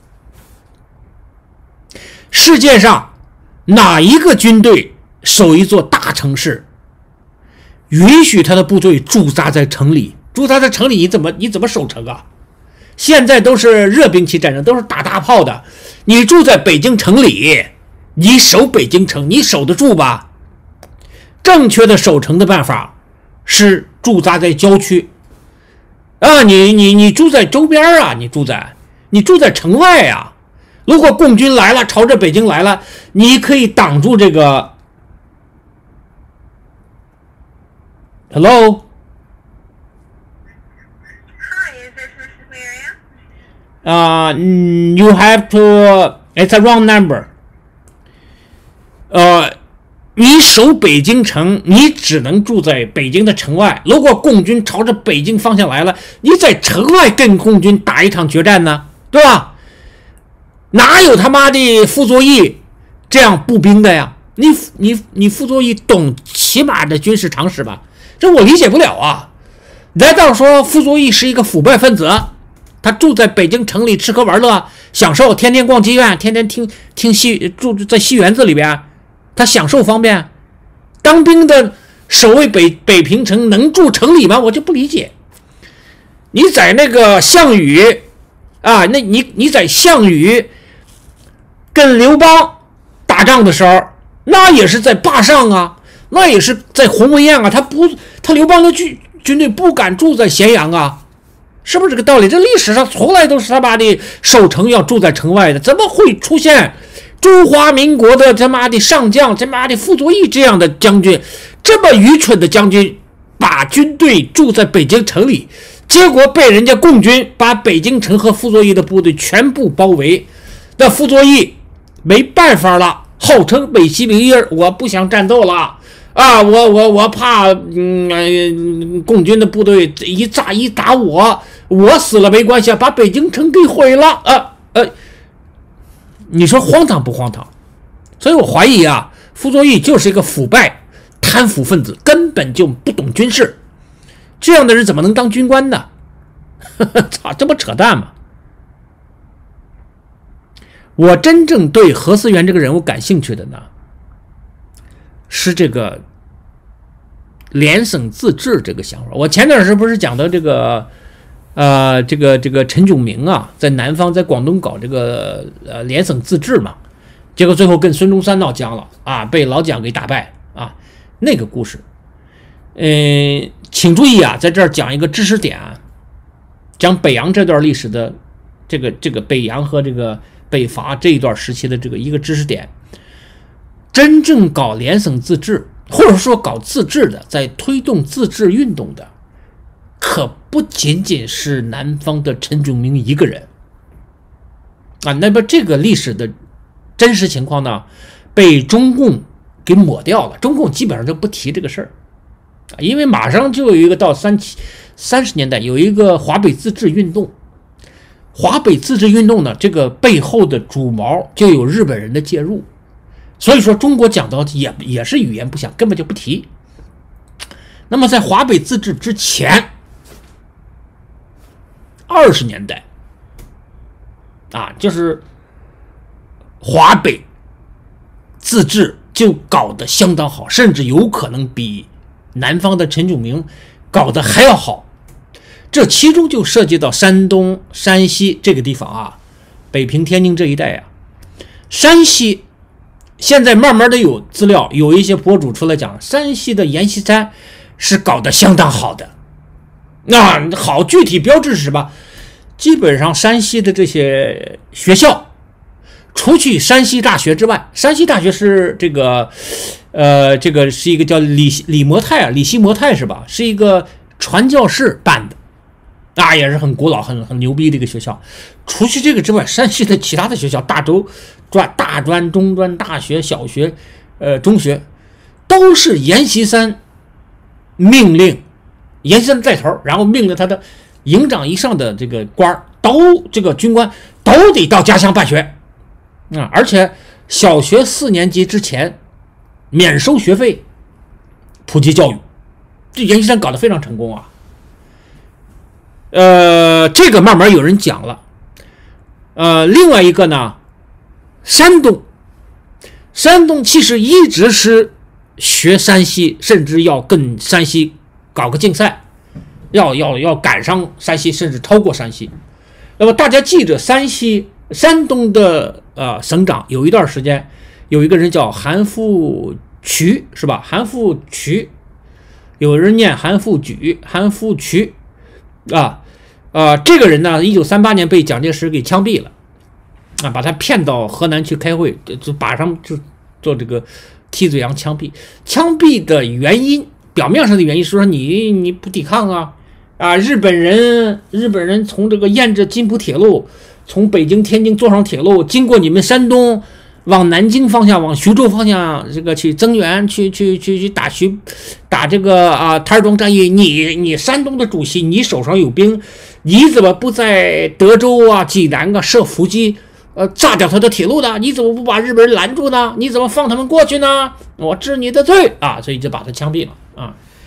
世界上哪一个军队守一座大城市，允许他的部队驻扎在城里？驻扎在城里，你怎么你怎么守城啊？现在都是热兵器战争，都是打大炮的。你住在北京城里，你守北京城，你守得住吧？正确的守城的办法是驻扎在郊区。啊，你你你住在周边啊，你住在你住在城外啊。如果共军来了，朝着北京来了，你可以挡住这个。Hello. Hi, is this Missus Miriam? Uh, you have to. It's a wrong number. 呃。你守北京城，你只能住在北京的城外。如果共军朝着北京方向来了，你在城外跟共军打一场决战呢，对吧？哪有他妈的傅作义这样步兵的呀？你你你傅作义懂起码的军事常识吧？ 这我理解不了啊！难道说傅作义是一个腐败分子？他住在北京城里吃喝玩乐，享受，天天逛妓院，天天听听戏，住在戏园子里边，他享受方便。当兵的守卫北北平城能住城里吗？我就不理解。你在那个项羽啊，那你你在项羽跟刘邦打仗的时候，那也是在坝上啊，那也是在鸿门宴啊，他不，他刘邦的军军队不敢住在咸阳啊。是不是这个道理？这历史上从来都是他妈的守城要住在城外的，怎么会出现中华民国的他妈的上将他妈的傅作义这样的将军，这么愚蠢的将军，把军队住在北京城里，结果被人家共军把北京城和傅作义的部队全部包围。那傅作义没办法了，号称美其名曰我不想战斗了啊，我我我怕嗯、呃，共军的部队一炸一打我，我死了没关系，把北京城给毁了啊呃，你说荒唐不荒唐？所以我怀疑啊，傅作义就是一个腐败贪腐分子，根本就不懂军事，这样的人怎么能当军官呢？操，这不扯淡吗？我真正对何思源这个人物感兴趣的呢，是这个联省自治这个想法。我前段时间不是讲到这个呃这个这个陈炯明啊，在南方在广东搞这个呃联省自治嘛，结果最后跟孙中山闹僵了啊，被老蒋给打败啊，那个故事。嗯、呃，请注意啊，在这儿讲一个知识点啊，讲北洋这段历史的这个这个北洋和这个北伐这一段时期的这个一个知识点。真正搞联省自治，或者说搞自治的，在推动自治运动的，可不仅仅是南方的陈炯明一个人啊。那么这个历史的真实情况呢，被中共给抹掉了，中共基本上就不提这个事儿啊，因为马上就有一个到三七三十年代有一个华北自治运动，华北自治运动呢，这个背后的主谋就有日本人的介入。所以说中国讲到也也是语言不详，根本就不提。那么在华北自治之前，二十年代啊，就是华北自治就搞得相当好，甚至有可能比南方的陈炯明搞得还要好。这其中就涉及到山东、山西这个地方啊，北平、天津这一带啊，山西。现在慢慢的有资料，有一些博主出来讲，山西的阎锡山是搞得相当好的。那好，具体标志是什么？基本上山西的这些学校，除去山西大学之外，山西大学是这个，呃，这个是一个叫李李模泰啊，李希模泰是吧？是一个传教士办的。啊，也是很古老、很很牛逼的一个学校。除去这个之外，山西的其他的学校，大周专、大专、中专、大学、小学、呃中学，都是阎锡山命令，阎锡山带头，然后命令他的营长以上的这个官都这个军官都得到家乡办学啊，而且小学四年级之前免收学费，普及教育，这阎锡山搞得非常成功啊。呃，这个慢慢有人讲了。呃，另外一个呢，山东，山东其实一直是学山西，甚至要跟山西搞个竞赛，要要要赶上山西，甚至超过山西。那么大家记着，山西、山东的呃省长有一段时间有一个人叫韩复渠，是吧？韩复渠，有人念韩复榘、韩复渠啊。呃，这个人呢，一九三八年被蒋介石给枪毙了，啊，把他骗到河南去开会，就把上就做这个替罪羊枪毙。枪毙的原因，表面上的原因是说你你不抵抗啊，啊，日本人日本人从这个沿着津浦铁路，从北京、天津坐上铁路，经过你们山东，往南京方向、往徐州方向这个去增援，去去去去打徐打这个啊台儿庄战役。你你山东的主席，你手上有兵。你怎么不在德州啊、济南啊设伏击，呃，炸掉他的铁路呢？你怎么不把日本人拦住呢？你怎么放他们过去呢？我治你的罪啊！所以就把他枪毙了啊。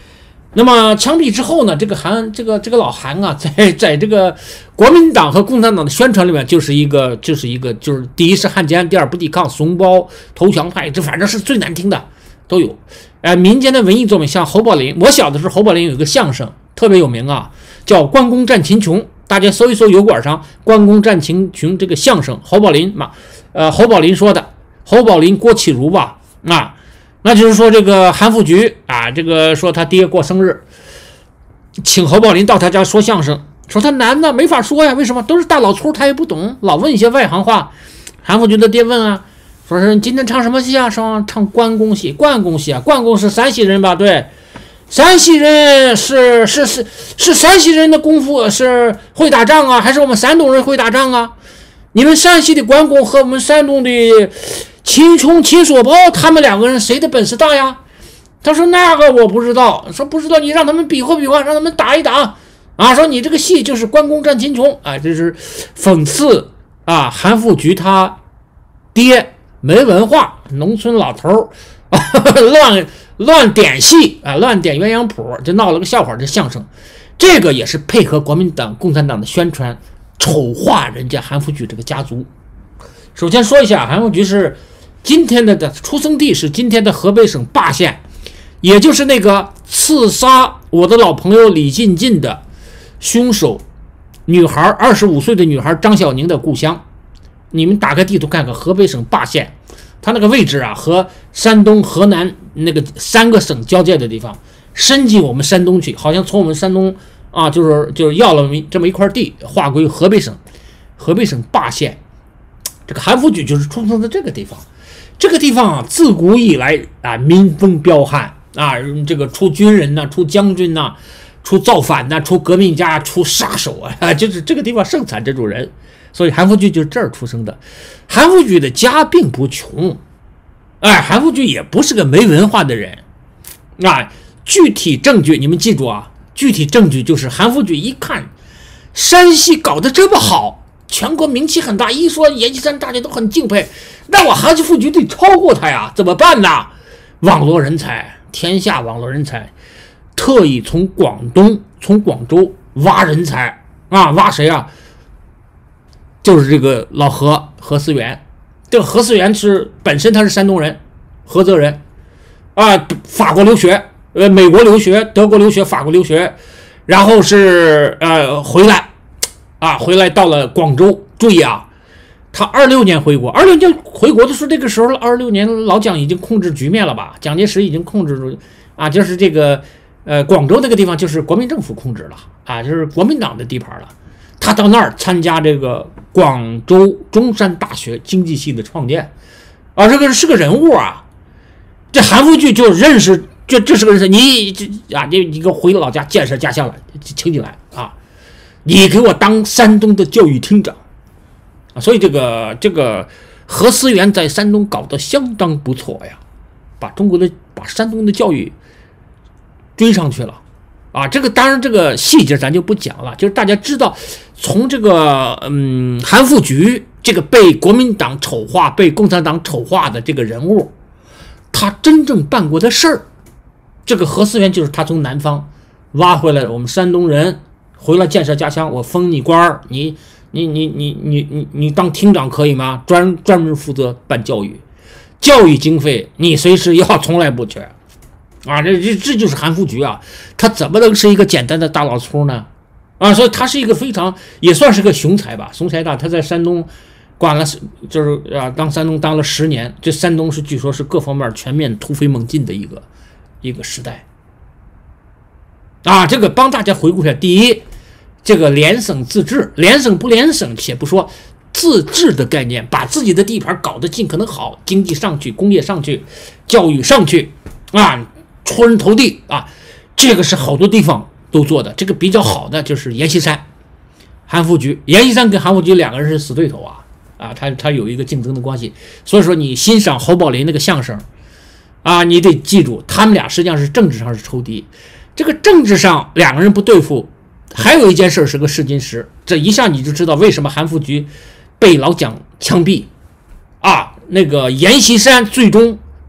那么枪毙之后呢，这个韩这个这个老韩啊，在在这个国民党和共产党的宣传里面，就是一个就是一个就是第一是汉奸，第二不抵抗，怂包投降派，这反正是最难听的都有。呃，民间的文艺作品像侯宝林，我小的时候侯宝林有一个相声特别有名啊，叫《关公战秦琼》，大家搜一搜油管上《关公战秦琼》这个相声，侯宝林嘛，呃，侯宝林说的，侯宝林郭启儒吧，啊。那就是说，这个韩复榘啊，这个说他爹过生日，请侯宝林到他家说相声，说他男的没法说呀，为什么？都是大老粗，他也不懂，老问一些外行话。韩复榘的爹问啊，说是你今天唱什么戏啊？说唱关公戏，关公戏啊，关公是山西人吧？对，山西人是是是是山西人的功夫是会打仗啊，还是我们山东人会打仗啊？你们山西的关公和我们山东的秦琼、秦锁包，他们两个人谁的本事大呀？他说那个我不知道，说不知道你让他们比划比划，让他们打一打啊！说你这个戏就是关公战秦琼啊，这是讽刺啊韩复榘他爹没文化，农村老头啊乱乱点戏啊，乱点鸳鸯谱，就闹了个笑话。这相声，这个也是配合国民党、共产党的宣传，丑化人家韩复榘这个家族。首先说一下，韩复榘是今天的的出生地是今天的河北省霸县，也就是那个刺杀我的老朋友李进进的凶手女孩二十五岁的女孩张小宁的故乡。你们打开地图看看，河北省霸县，它那个位置啊，和山东、河南那个三个省交界的地方，伸进我们山东去，好像从我们山东啊，就是就是要了这么一块地，划归河北省。河北省霸县，这个韩复榘就是出生在这个地方。这个地方啊，自古以来啊，民风彪悍啊，这个出军人呐、啊，出将军呐、啊，出造反呐、啊，出革命家，出杀手啊，就是这个地方盛产这种人。所以韩复榘就是这儿出生的。韩复榘的家并不穷，哎，韩复榘也不是个没文化的人啊。具体证据你们记住啊，具体证据就是韩复榘一看山西搞得这么好，全国名气很大，一说阎锡山大家都很敬佩，那我韩复榘得超过他呀，怎么办呢？网络人才，天下网络人才，特意从广东从广州挖人才啊，挖谁啊？就是这个老何何思源。这个何思源是本身他是山东人，菏泽人啊，法国留学，呃，美国留学，德国留学，法国留学，然后是呃回来啊，回来到了广州。注意啊，他二六年回国，二六年回国的时候，这个时候二六年老蒋已经控制局面了吧？蒋介石已经控制住啊，就是这个呃广州这个地方就是国民政府控制了啊，就是国民党的地盘了。他到那儿参加这个广州中山大学经济系的创建啊，这个是个人物啊。这韩复榘就认识，这这是个人，你这啊，你你给我回老家建设家乡了，请你来啊，你给我当山东的教育厅长啊。所以这个这个何思源在山东搞得相当不错呀，把中国的把山东的教育追上去了。啊，这个当然这个细节咱就不讲了，就是大家知道，从这个嗯韩复榘这个被国民党丑化、被共产党丑化的这个人物，他真正办过的事儿，这个何思源就是他从南方挖回来的，我们山东人回来建设家乡，我封你官儿，你你你你你你你当厅长可以吗？专专门负责办教育，教育经费你随时要，从来不缺。啊，这这这就是韩复榘啊，他怎么能是一个简单的大老粗呢？啊，所以他是一个非常也算是个雄才吧，雄才大。他在山东管了，就是啊，当山东当了十年，这山东是据说是各方面全面突飞猛进的一个一个时代。啊，这个帮大家回顾一下，第一，这个联省自治，联省不联省且不说，自治的概念，把自己的地盘搞得尽可能好，经济上去，工业上去，教育上去，啊。出人头地啊，这个是好多地方都做的。这个比较好的就是阎锡山、韩复榘。阎锡山跟韩复榘两个人是死对头啊，啊，他他有一个竞争的关系。所以说你欣赏侯宝林那个相声啊，你得记住，他们俩实际上是政治上是仇敌。这个政治上两个人不对付，还有一件事是个试金石，这一下你就知道为什么韩复榘被老蒋枪毙啊。那个阎锡山最终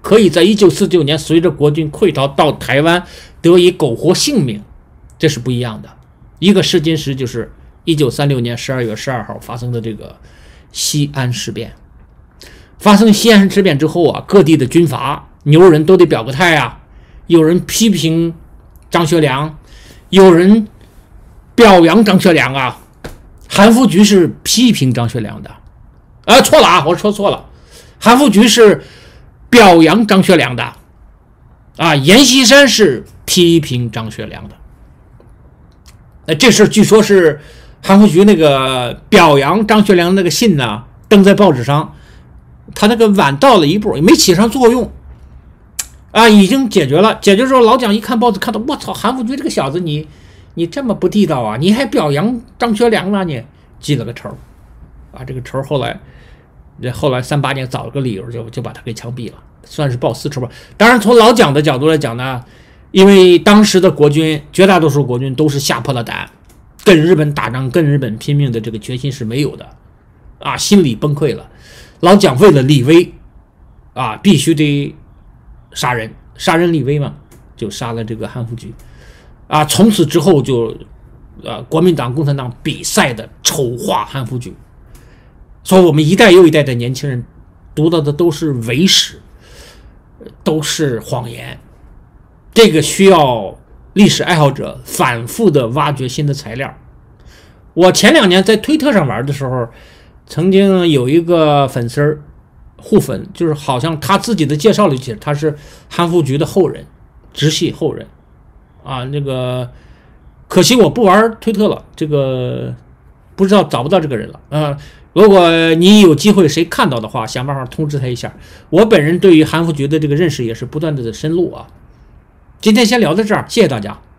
可以在一九四九年随着国军溃逃到台湾得以苟活性命，这是不一样的。一个试金石就是一九三六年十二月十二号发生的这个西安事变。发生西安事变之后啊，各地的军阀牛人都得表个态啊，有人批评张学良，有人表扬张学良啊。韩复榘是批评张学良的，啊，错了啊，我说错了，韩复榘是表扬张学良的，啊，阎锡山是批评张学良的。那这事据说是韩复榘那个表扬张学良那个信呢，登在报纸上，他那个晚到了一步，也没起上作用，啊，已经解决了。解决之后，老蒋一看报纸，看到我操，韩复榘这个小子，你你这么不地道啊，你还表扬张学良了，你记了个仇，啊，这个仇后来。这后来三八年找了个理由就就把他给枪毙了，算是报私仇吧。当然从老蒋的角度来讲呢，因为当时的国军绝大多数国军都是吓破了胆，跟日本打仗跟日本拼命的这个决心是没有的啊，心理崩溃了。老蒋为了立威啊，必须得杀人，杀人立威嘛，就杀了这个韩复榘啊。从此之后就呃国民党共产党比赛的丑化韩复榘。所以我们一代又一代的年轻人读到的都是伪史，都是谎言，这个需要历史爱好者反复的挖掘新的材料。我前两年在推特上玩的时候，曾经有一个粉丝互粉，就是好像他自己的介绍里写他是韩复榘的后人，直系后人啊。那个可惜我不玩推特了，这个不知道找不到这个人了啊。呃如果你有机会谁看到的话，想办法通知他一下。我本人对于韩复榘的这个认识也是不断的深入啊。今天先聊到这儿，谢谢大家，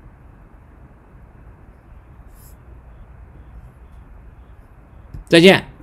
再见。